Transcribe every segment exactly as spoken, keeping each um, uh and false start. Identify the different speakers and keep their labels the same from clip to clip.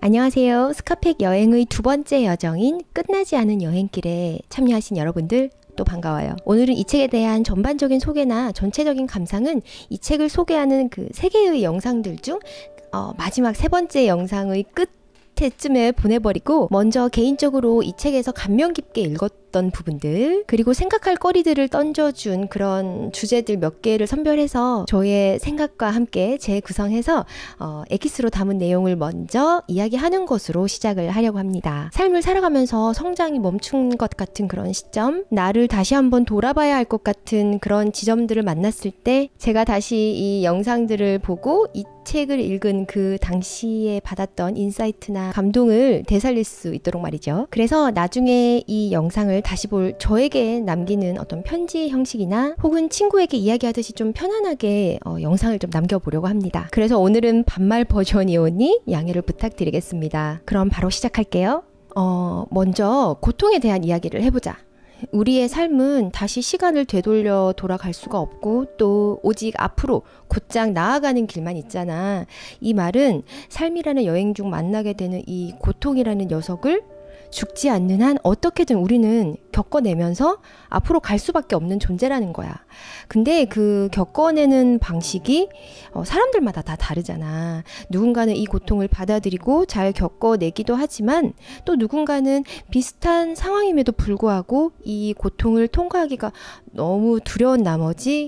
Speaker 1: 안녕하세요. 스카팩 여행의 두 번째 여정인 끝나지 않은 여행길에 참여하신 여러분들 또 반가워요. 오늘은 이 책에 대한 전반적인 소개나 전체적인 감상은 이 책을 소개하는 그 세 개의 영상들 중 어, 마지막 세 번째 영상의 끝에쯤에 보내버리고 먼저 개인적으로 이 책에서 감명 깊게 읽었던 부분들 그리고 생각할 거리들을 던져준 그런 주제들 몇 개를 선별해서 저의 생각과 함께 재구성해서 어, 엑기스로 담은 내용을 먼저 이야기하는 것으로 시작을 하려고 합니다. 삶을 살아가면서 성장이 멈춘 것 같은 그런 시점, 나를 다시 한번 돌아봐야 할 것 같은 그런 지점들을 만났을 때 제가 다시 이 영상들을 보고 이 책을 읽은 그 당시에 받았던 인사이트나 감동을 되살릴 수 있도록 말이죠. 그래서 나중에 이 영상을 다시 볼 저에게 남기는 어떤 편지 형식이나 혹은 친구에게 이야기하듯이 좀 편안하게 어, 영상을 좀 남겨보려고 합니다. 그래서 오늘은 반말 버전이오니 양해를 부탁드리겠습니다. 그럼 바로 시작할게요. 어, 먼저 고통에 대한 이야기를 해보자. 우리의 삶은 다시 시간을 되돌려 돌아갈 수가 없고 또 오직 앞으로 곧장 나아가는 길만 있잖아. 이 말은 삶이라는 여행 중 만나게 되는 이 고통이라는 녀석을 죽지 않는 한 어떻게든 우리는 겪어내면서 앞으로 갈 수밖에 없는 존재라는 거야. 근데 그 겪어내는 방식이 어, 사람들마다 다 다르잖아. 누군가는 이 고통을 받아들이고 잘 겪어내기도 하지만 또 누군가는 비슷한 상황임에도 불구하고 이 고통을 통과하기가 너무 두려운 나머지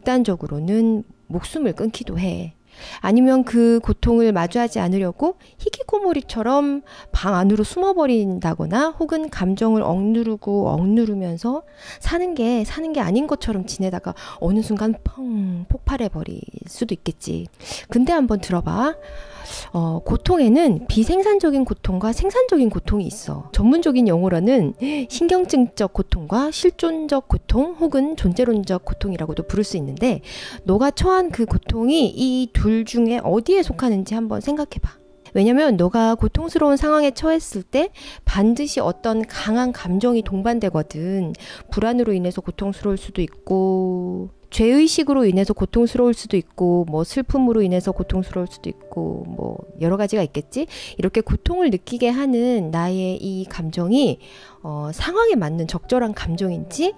Speaker 1: 극단적으로는 목숨을 끊기도 해. 아니면 그 고통을 마주하지 않으려고 히키코모리처럼 방 안으로 숨어버린다거나 혹은 감정을 억누르고 억누르면서 사는 게 사는 게 아닌 것처럼 지내다가 어느 순간 펑 폭발해버릴 수도 있겠지. 근데 한번 들어봐. 어, 고통에는 비생산적인 고통과 생산적인 고통이 있어. 전문적인 용어로는 신경증적 고통과 실존적 고통 혹은 존재론적 고통이라고도 부를 수 있는데 너가 처한 그 고통이 이 둘 중에 어디에 속하는지 한번 생각해봐. 왜냐면 너가 고통스러운 상황에 처했을 때 반드시 어떤 강한 감정이 동반되거든. 불안으로 인해서 고통스러울 수도 있고 죄의식으로 인해서 고통스러울 수도 있고 뭐 슬픔으로 인해서 고통스러울 수도 있고 뭐 여러 가지가 있겠지. 이렇게 고통을 느끼게 하는 나의 이 감정이 어, 상황에 맞는 적절한 감정인지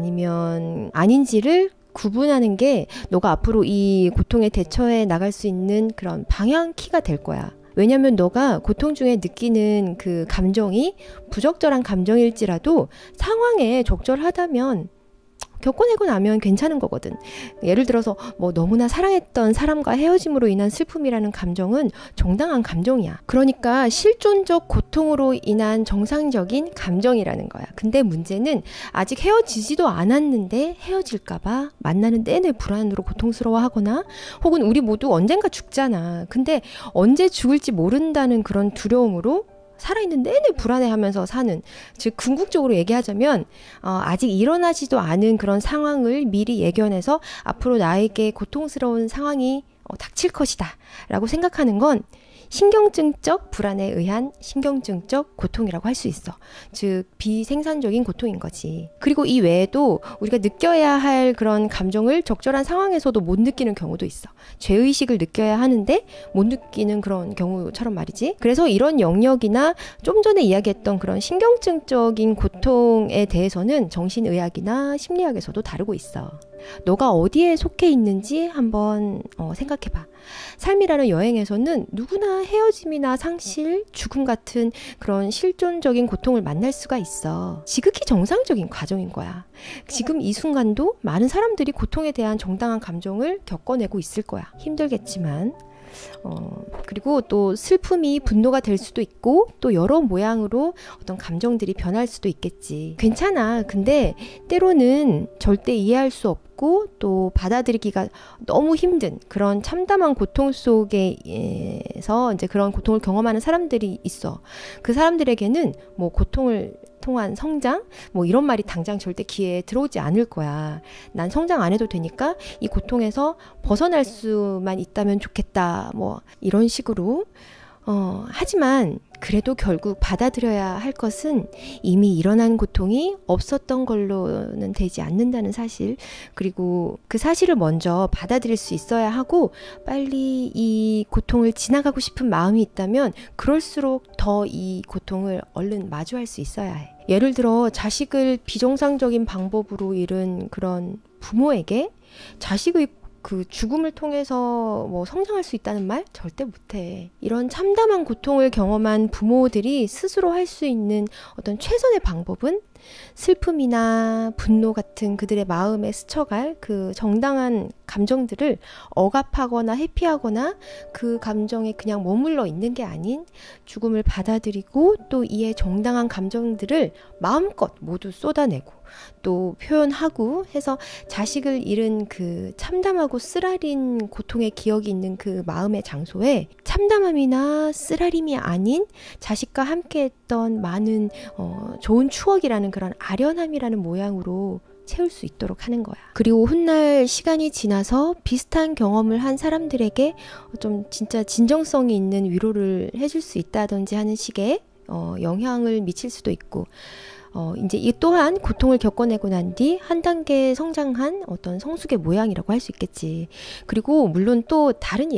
Speaker 1: 아니면 아닌지를 구분하는 게 너가 앞으로 이 고통에 대처해 나갈 수 있는 그런 방향키가 될 거야. 왜냐면 너가 고통 중에 느끼는 그 감정이 부적절한 감정일지라도 상황에 적절하다면 겪어내고 나면 괜찮은 거거든. 예를 들어서 뭐 너무나 사랑했던 사람과 헤어짐으로 인한 슬픔이라는 감정은 정당한 감정이야. 그러니까 실존적 고통으로 인한 정상적인 감정이라는 거야. 근데 문제는 아직 헤어지지도 않았는데 헤어질까봐 만나는 내내 불안으로 고통스러워하거나 혹은 우리 모두 언젠가 죽잖아. 근데 언제 죽을지 모른다는 그런 두려움으로 살아있는 내내 불안해하면서 사는, 즉 궁극적으로 얘기하자면 어, 아직 일어나지도 않은 그런 상황을 미리 예견해서 앞으로 나에게 고통스러운 상황이 어, 닥칠 것이다 라고 생각하는 건 신경증적 불안에 의한 신경증적 고통이라고 할 수 있어. 즉 비생산적인 고통인 거지. 그리고 이 외에도 우리가 느껴야 할 그런 감정을 적절한 상황에서도 못 느끼는 경우도 있어. 죄의식을 느껴야 하는데 못 느끼는 그런 경우처럼 말이지. 그래서 이런 영역이나 좀 전에 이야기했던 그런 신경증적인 고통에 대해서는 정신의학이나 심리학에서도 다루고 있어. 너가 어디에 속해 있는지 한번 어, 생각해봐. 삶이라는 여행에서는 누구나 헤어짐이나 상실, 죽음 같은 그런 실존적인 고통을 만날 수가 있어. 지극히 정상적인 과정인 거야. 지금 이 순간도 많은 사람들이 고통에 대한 정당한 감정을 겪어내고 있을 거야. 힘들겠지만 어, 그리고 또 슬픔이 분노가 될 수도 있고 또 여러 모양으로 어떤 감정들이 변할 수도 있겠지. 괜찮아. 근데 때로는 절대 이해할 수 없고 또 받아들이기가 너무 힘든 그런 참담한 고통 속에서 이제 그런 고통을 경험하는 사람들이 있어. 그 사람들에게는 뭐 고통을 통한 성장? 뭐 이런 말이 당장 절대 귀에 들어오지 않을 거야. 난 성장 안 해도 되니까 이 고통에서 벗어날 수만 있다면 좋겠다. 뭐 이런 식으로 어, 하지만 그래도 결국 받아들여야 할 것은 이미 일어난 고통이 없었던 걸로는 되지 않는다는 사실, 그리고 그 사실을 먼저 받아들일 수 있어야 하고 빨리 이 고통을 지나가고 싶은 마음이 있다면 그럴수록 더 이 고통을 얼른 마주할 수 있어야 해. 예를 들어 자식을 비정상적인 방법으로 잃은 그런 부모에게 자식의 그 죽음을 통해서 뭐 성장할 수 있다는 말 절대 못해. 이런 참담한 고통을 경험한 부모들이 스스로 할 수 있는 어떤 최선의 방법은 슬픔이나 분노 같은 그들의 마음에 스쳐갈 그 정당한 감정들을 억압하거나 회피하거나 그 감정에 그냥 머물러 있는 게 아닌 죽음을 받아들이고 또 이에 정당한 감정들을 마음껏 모두 쏟아내고 또 표현하고 해서 자식을 잃은 그 참담하고 쓰라린 고통의 기억이 있는 그 마음의 장소에 참담함이나 쓰라림이 아닌 자식과 함께했던 많은 어, 좋은 추억이라는 그런 아련함이라는 모양으로 채울 수 있도록 하는 거야. 그리고 훗날 시간이 지나서 비슷한 경험을 한 사람들에게 좀 진짜 진정성이 있는 위로를 해줄 수 있다든지 하는 식의 어, 영향을 미칠 수도 있고, 어, 이제 이 또한 고통을 겪어내고 난 뒤 한 단계 성장한 어떤 성숙의 모양이라고 할 수 있겠지. 그리고 물론 또 다른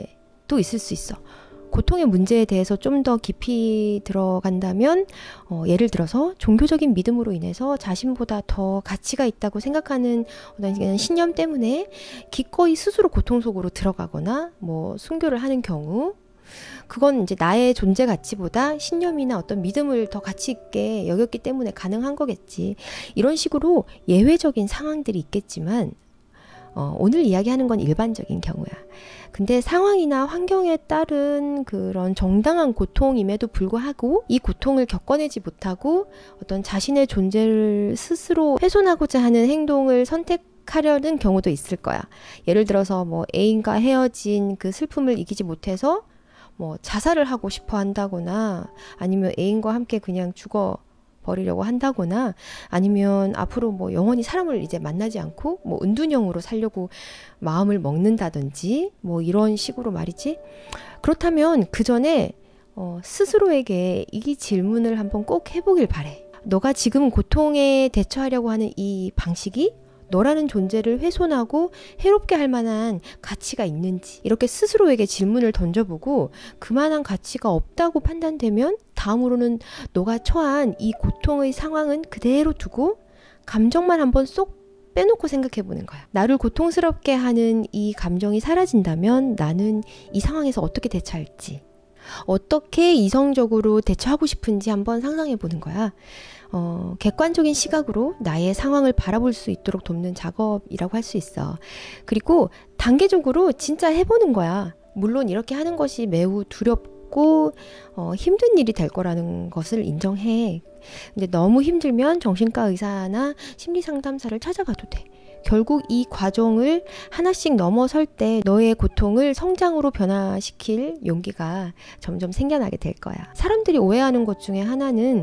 Speaker 1: 예외도 있을 수 있어. 고통의 문제에 대해서 좀 더 깊이 들어간다면 어, 예를 들어서 종교적인 믿음으로 인해서 자신보다 더 가치가 있다고 생각하는 어떤 신념 때문에 기꺼이 스스로 고통 속으로 들어가거나 뭐 순교를 하는 경우, 그건 이제 나의 존재 가치보다 신념이나 어떤 믿음을 더 가치 있게 여겼기 때문에 가능한 거겠지. 이런 식으로 예외적인 상황들이 있겠지만 어, 오늘 이야기하는 건 일반적인 경우야. 근데 상황이나 환경에 따른 그런 정당한 고통임에도 불구하고 이 고통을 겪어내지 못하고 어떤 자신의 존재를 스스로 훼손하고자 하는 행동을 선택 하려는 경우도 있을 거야. 예를 들어서 뭐 애인과 헤어진 그 슬픔을 이기지 못해서 뭐 자살을 하고 싶어 한다거나 아니면 애인과 함께 그냥 죽어 버리려고 한다거나 아니면 앞으로 뭐 영원히 사람을 이제 만나지 않고 뭐 은둔형으로 살려고 마음을 먹는다든지 뭐 이런 식으로 말이지. 그렇다면 그 전에 어, 스스로에게 이 질문을 한번 꼭 해보길 바래. 너가 지금 고통에 대처하려고 하는 이 방식이 너라는 존재를 훼손하고 해롭게 할 만한 가치가 있는지 이렇게 스스로에게 질문을 던져보고 그만한 가치가 없다고 판단되면 다음으로는 너가 처한 이 고통의 상황은 그대로 두고 감정만 한번 쏙 빼놓고 생각해보는 거야. 나를 고통스럽게 하는 이 감정이 사라진다면 나는 이 상황에서 어떻게 대처할지, 어떻게 이성적으로 대처하고 싶은지 한번 상상해보는 거야. 어, 객관적인 시각으로 나의 상황을 바라볼 수 있도록 돕는 작업이라고 할 수 있어. 그리고 단계적으로 진짜 해보는 거야. 물론 이렇게 하는 것이 매우 두렵고 어, 힘든 일이 될 거라는 것을 인정해. 근데 너무 힘들면 정신과 의사나 심리상담사를 찾아가도 돼. 결국 이 과정을 하나씩 넘어설 때 너의 고통을 성장으로 변화시킬 용기가 점점 생겨나게 될 거야. 사람들이 오해하는 것 중에 하나는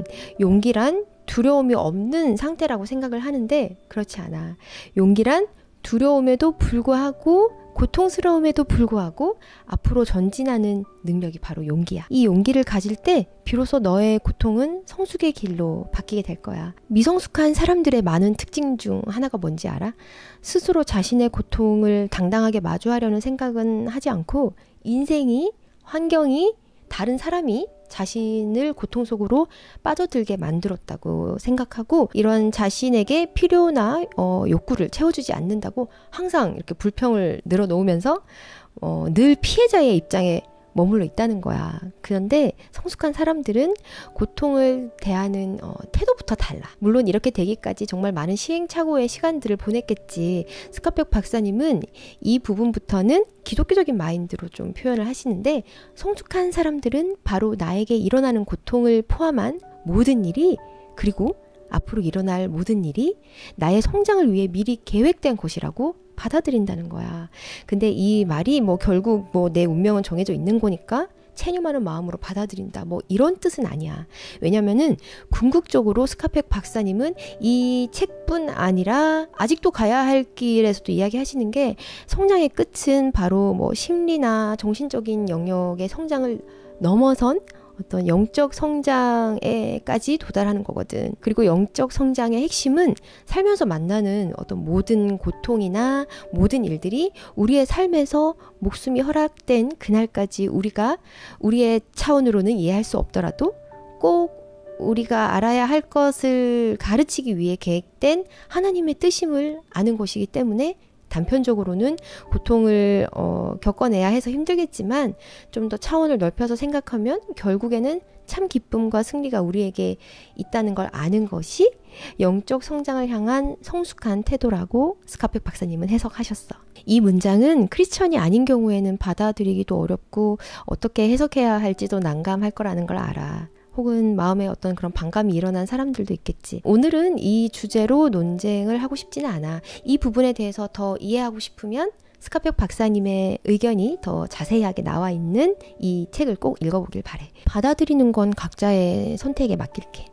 Speaker 1: 용기란 두려움이 없는 상태라고 생각을 하는데 그렇지 않아. 용기란 두려움에도 불구하고 고통스러움에도 불구하고 앞으로 전진하는 능력이 바로 용기야. 이 용기를 가질 때 비로소 너의 고통은 성숙의 길로 바뀌게 될 거야. 미성숙한 사람들의 많은 특징 중 하나가 뭔지 알아? 스스로 자신의 고통을 당당하게 마주하려는 생각은 하지 않고 인생이, 환경이, 다른 사람이 자신을 고통 속으로 빠져들게 만들었다고 생각하고 이런 자신에게 필요나 어, 욕구를 채워주지 않는다고 항상 이렇게 불평을 늘어놓으면서 어, 늘 피해자의 입장에 머물러 있다는 거야. 그런데 성숙한 사람들은 고통을 대하는 어, 태도부터 달라. 물론 이렇게 되기까지 정말 많은 시행착오의 시간들을 보냈겠지. 스카펙 박사님은 이 부분부터는 기독교적인 마인드로 좀 표현을 하시는데 성숙한 사람들은 바로 나에게 일어나는 고통을 포함한 모든 일이 그리고 앞으로 일어날 모든 일이 나의 성장을 위해 미리 계획된 것이라고 받아들인다는 거야. 근데 이 말이 뭐 결국 뭐 내 운명은 정해져 있는 거니까 체념하는 마음으로 받아들인다 뭐 이런 뜻은 아니야. 왜냐면은 궁극적으로 스카펙 박사님은 이 책뿐 아니라 아직도 가야 할 길에서도 이야기하시는 게 성장의 끝은 바로 뭐 심리나 정신적인 영역의 성장을 넘어선 어떤 영적 성장에까지 도달하는 거거든. 그리고 영적 성장의 핵심은 살면서 만나는 어떤 모든 고통이나 모든 일들이 우리의 삶에서 목숨이 허락된 그날까지 우리가 우리의 차원으로는 이해할 수 없더라도 꼭 우리가 알아야 할 것을 가르치기 위해 계획된 하나님의 뜻임을 아는 것이기 때문에 단편적으로는 고통을 어, 겪어내야 해서 힘들겠지만 좀 더 차원을 넓혀서 생각하면 결국에는 참 기쁨과 승리가 우리에게 있다는 걸 아는 것이 영적 성장을 향한 성숙한 태도라고 스카펙 박사님은 해석하셨어. 이 문장은 크리스천이 아닌 경우에는 받아들이기도 어렵고 어떻게 해석해야 할지도 난감할 거라는 걸 알아. 혹은 마음에 어떤 그런 반감이 일어난 사람들도 있겠지. 오늘은 이 주제로 논쟁을 하고 싶지는 않아. 이 부분에 대해서 더 이해하고 싶으면 스카펙 박사님의 의견이 더 자세하게 나와 있는 이 책을 꼭 읽어보길 바래. 받아들이는 건 각자의 선택에 맡길게.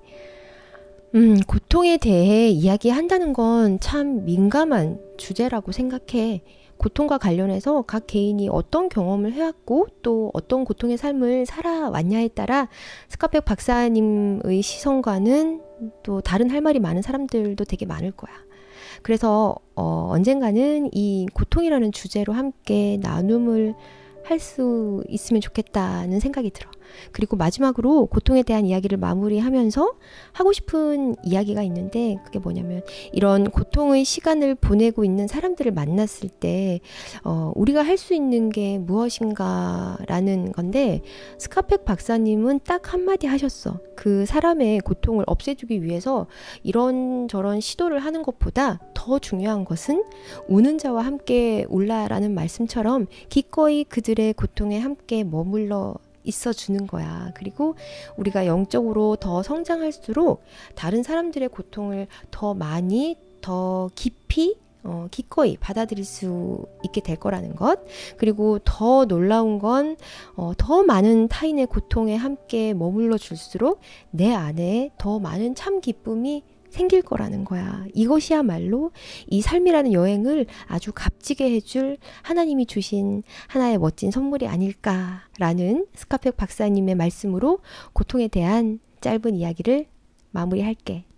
Speaker 1: 음, 고통에 대해 이야기한다는 건 참 민감한 주제라고 생각해. 고통과 관련해서 각 개인이 어떤 경험을 해왔고 또 어떤 고통의 삶을 살아왔냐에 따라 스카펙 박사님의 시선과는 또 다른 할 말이 많은 사람들도 되게 많을 거야. 그래서 어, 언젠가는 이 고통이라는 주제로 함께 나눔을 할 수 있으면 좋겠다는 생각이 들어. 그리고 마지막으로 고통에 대한 이야기를 마무리하면서 하고 싶은 이야기가 있는데 그게 뭐냐면 이런 고통의 시간을 보내고 있는 사람들을 만났을 때 어, 우리가 할 수 있는 게 무엇인가 라는 건데 스카펙 박사님은 딱 한마디 하셨어. 그 사람의 고통을 없애주기 위해서 이런저런 시도를 하는 것보다 더 중요한 것은 우는 자와 함께 울라라는 말씀처럼 기꺼이 그들의 고통에 함께 머물러 있어 주는 거야. 그리고 우리가 영적으로 더 성장할수록 다른 사람들의 고통을 더 많이 더 깊이 어, 기꺼이 받아들일 수 있게 될 거라는 것. 그리고 더 놀라운 건 어, 더 많은 타인의 고통에 함께 머물러 줄수록 내 안에 더 많은 참 기쁨이 생길 거라는 거야. 이것이야말로 이 삶이라는 여행을 아주 값지게 해줄 하나님이 주신 하나의 멋진 선물이 아닐까라는 스카펙 박사님의 말씀으로 고통에 대한 짧은 이야기를 마무리할게.